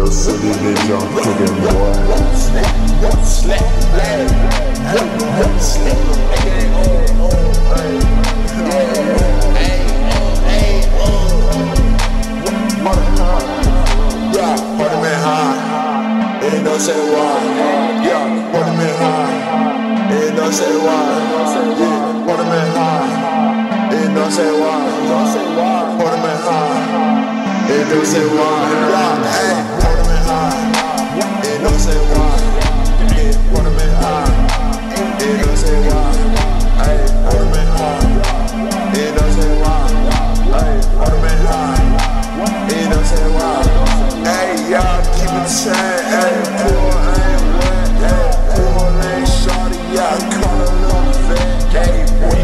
city bitch, I'm cooking, boy. Slap, hey, slap, yeah, put him in high. Ain't no say why. Yeah, put him in high. Ain't no say why. Yeah, put him in high. Ain't no say why. Put him in high. Ain't no say why. Yeah, hey, put him in high. Ain't no say why. Yeah, put him in high. Ain't no say why. Hey, put him in high. Ain't no say why. Hey, put him in high. Ain't no say why. Hey, y'all keep it chain. Hey, poor ain't wet. Hey, poor ain't shorty. Yeah, call a little vet. Hey,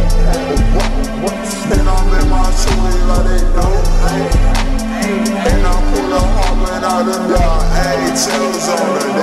and I'm in my chili like they do. Hey, and I pull a harbin out the door. Hey, chills on the